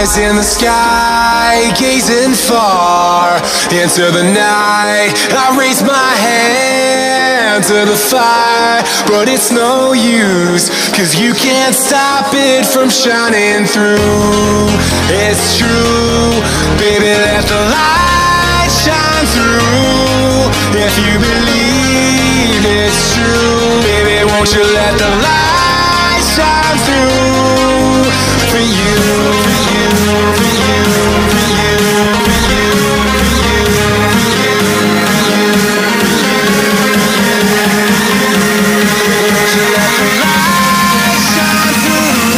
Eyes in the sky, gazing far into the night. I raise my hand to the fire, but it's no use, 'cause you can't stop it from shining through. It's true, baby, let the light shine through. If you believe it's true, baby, won't you let the light shine through? For you, for you, for you, for you, for you, for you, for you, won't you let the light shine through?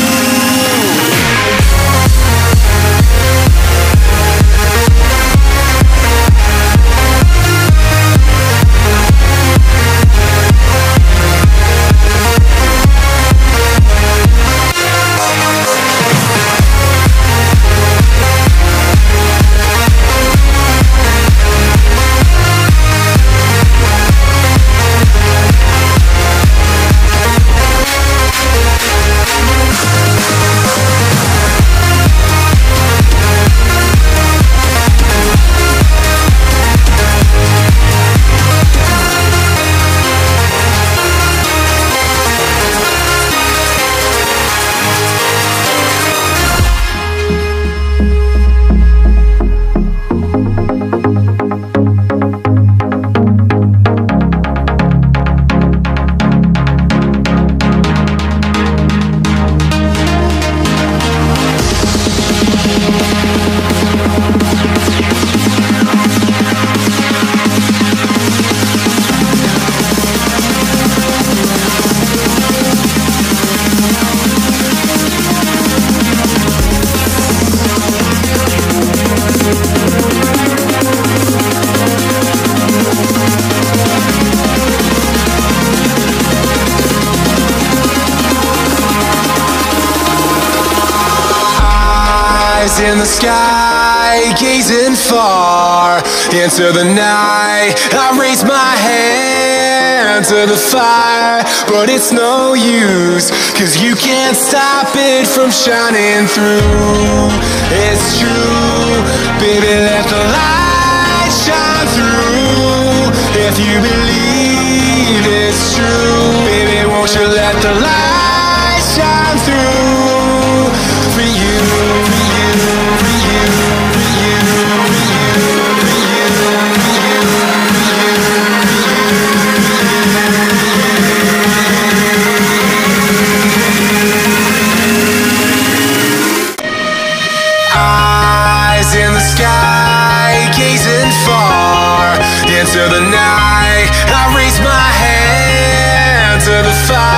In the sky, gazing far into the night. I raise my hand to the fire, but it's no use, 'cause you can't stop it from shining through. It's true, baby, let the light shine through. If you believe it's true, baby, won't you let the light shine through? For you, for you, for you, for you, for you, for you, for you, eyes in the sky, gazing far into the night. I raise my hand to the fire,